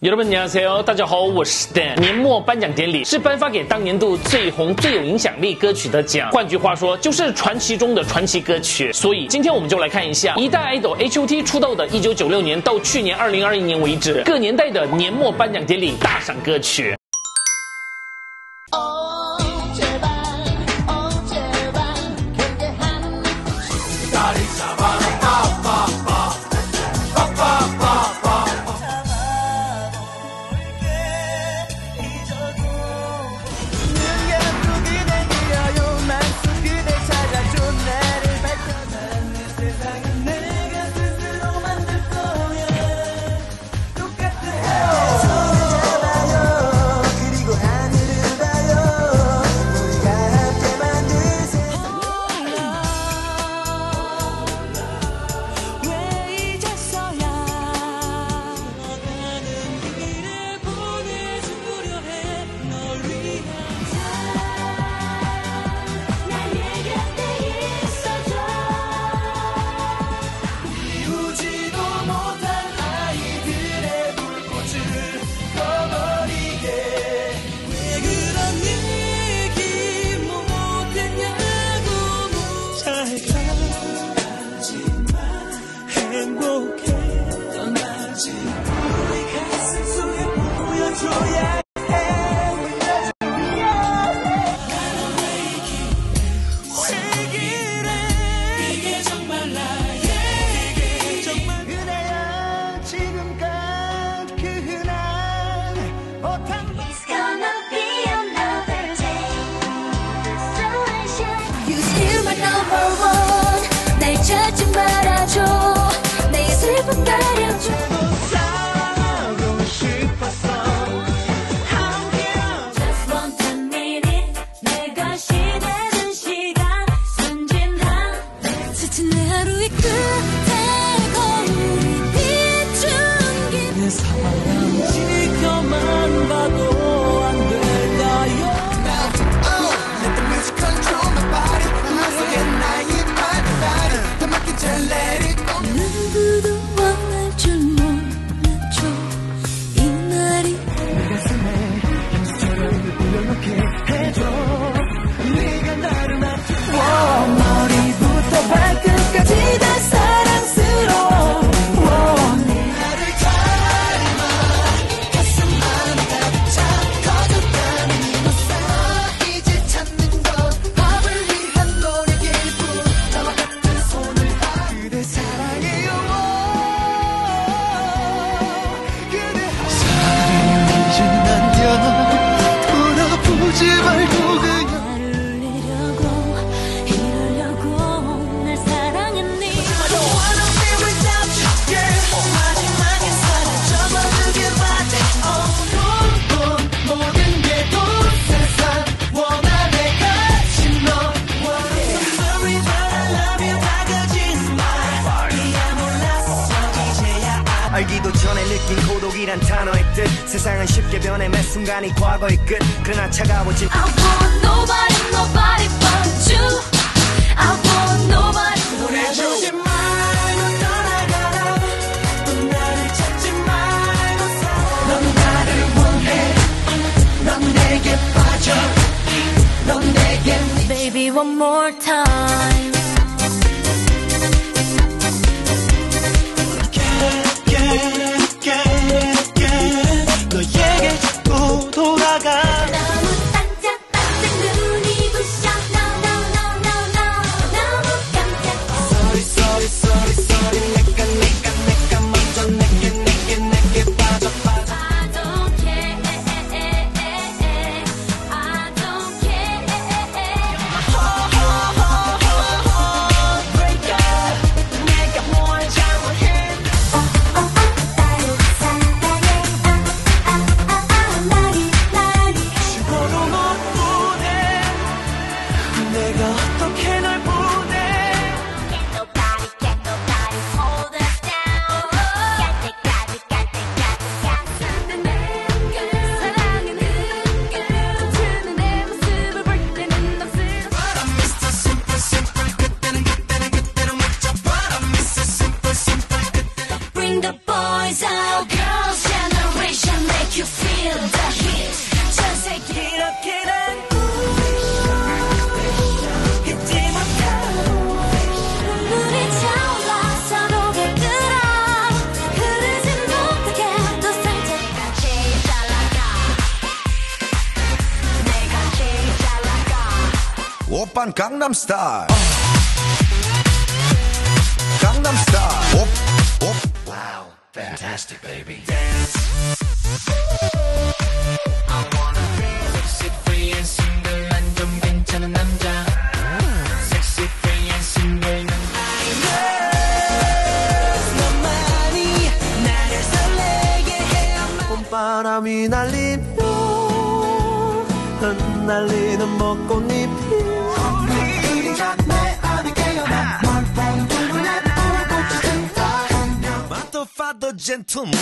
여러분 안녕하세요，大家好，我是 Dan。年末颁奖典礼是颁发给当年度最红、最有影响力歌曲的奖，换句话说，就是传奇中的传奇歌曲。所以今天我们就来看一下一代 idol H.O.T 出道的1996年到去年2021年为止，各年代的年末颁奖典礼大赏歌曲。 알기도 전에 느낀 고독이란 단어의 뜻 세상은 쉽게 변해 매 순간이 과거의 끝 그러나 차가워진 I want nobody nobody but you I want nobody 보내주지 말고 떠나가라 또 나를 찾지 말고 살아 넌 나를 원해 넌 내게 빠져 넌 내게 Baby one more time 너에게 자꾸 돌아가 너무 반짝반짝 눈이 부셔 No no no no no 너무 깜짝 Sorry sorry sorry sorry 내가 먼저 내게 빠져 I don't care I don't care Break up 내가 뭘 잘못해 오빤 강남스타일 강남스타일 Wow, fantastic, baby. I wanna be sexy free and single 난 좀 괜찮은 남자 Sexy free and single 난 너만이 나를 설레게 해 봄바람이 날리며 흩날리는 벚꽃잎이 그림자 내 안에 깨어나 널 보는 눈에 불꽃이 든다 마도 파도 젠틀맨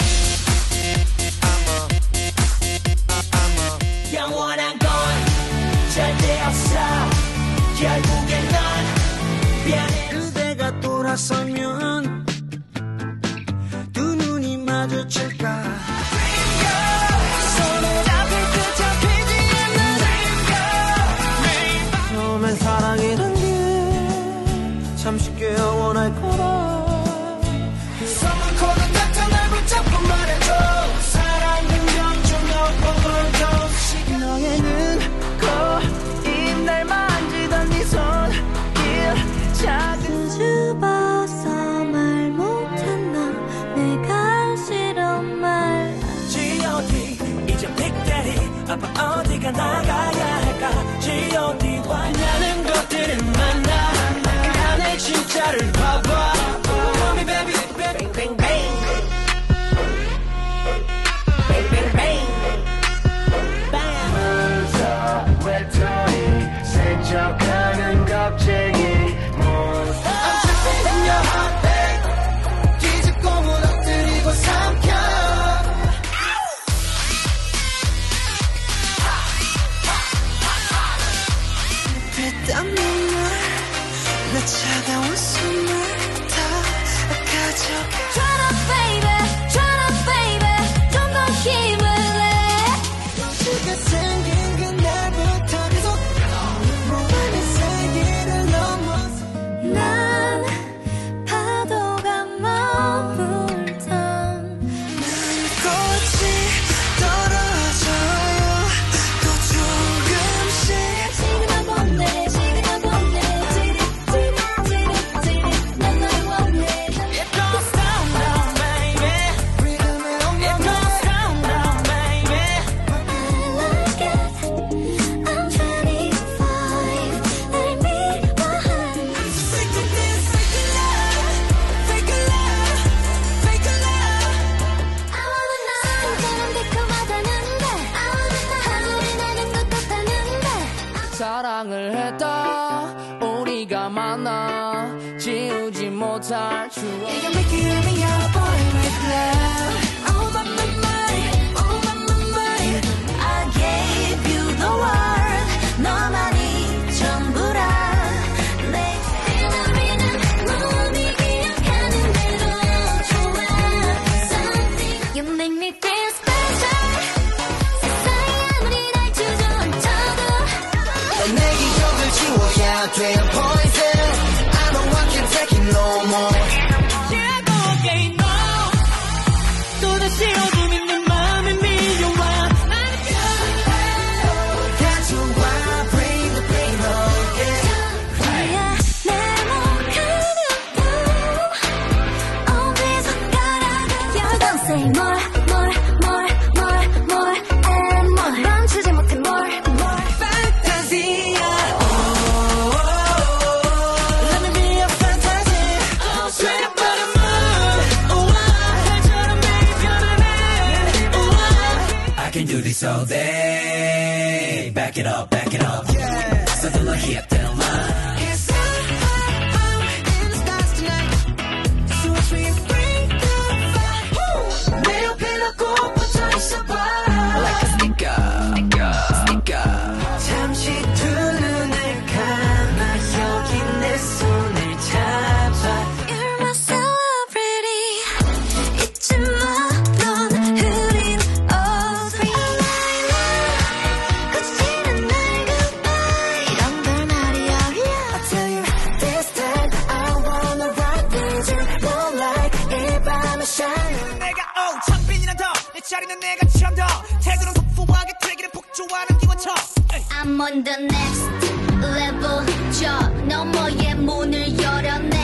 영원한 건 절대 없어 결국엔 넌 변해 그대가 돌아서면 두 눈이 마주칠까 손을 잡힐 듯 잡히지 않는 처음엔 사랑이란 게 참 쉽게 영원할 거라 선물 코드 같은 날 붙잡고 말해줘 사랑은 영중 overdose 너의 눈코입 날 만지던 네 손길 작은 수줍어서 말 못한 너 내가 싫은 말 G.O.D 이제 빅데리 아빠 어디가 나가야 할까 G.O.D 원하는 것들은 많아 그 안에 진짜를 봐봐 Call me baby bang bang bang bang bang bang bang 외톨이 스쳐가는 겁쟁이 I'm trapped in your heart babe 뒤집고 무너뜨리고 삼켜 땀 눈물 내 차가운 숨을 다 가져가 Try to baby Try to baby 좀 더 힘을 내 수가 생긴 그날부터 계속 몸의 세계를 넘어서 난 파도가 머물던 꽃이 떨어져요 또 조금씩 시그널 보내 시그널 보내 찌릿 난 널 원해 It goes down down baby 리듬에 It 엉망해 goes down down baby I like it I'm 25 날 미워한 Fake it this fake it love fake it love fake it love I wanna know 사람 달콤하다는데 I wanna know 하늘이 나는 것 같다는데 사랑을 했다 우리가 만나 지우지 못할 추억 You can make it me your boy with love Oh my my my oh my my my I gave you the world 너만이 전부라 내 생각에는 몸이 기억하는 대로 좋아 Something You make me feel special 세상이 아무리 날 주저앉혀도 내 기억을 지워야 돼 poison I know I can't take it no more Yeah go again no 또다시 어둠이 내 맘에 밀려와 가져와 bring the pain again 내 목하는 어디서 가라고 You don't say more and more 멈추지 못해 more fantasia Let me be a fantasy Straight up out of moon 달처럼 매일 변하네 I can do this all day Back it up 서둘러 hit that line It's in the stars tonight So as we bring the fire 내 옆에 놓고 붙어 있어봐 Like a sticker 잠시 두 눈을 감아 여기 내 손을 잡아 You're my celebrity 잊지 마 넌 흐린 옷 거칠은 날 goodbye 이런 걸 말이야 I tell you this time I wanna rock with you No like 이 밤에 shine 내가 창빈이란 더내 자리는 내가 참더 태도는 소소하게 되기를 폭주하는 기관총 I'm on the next level 저 너머의 문을 열어내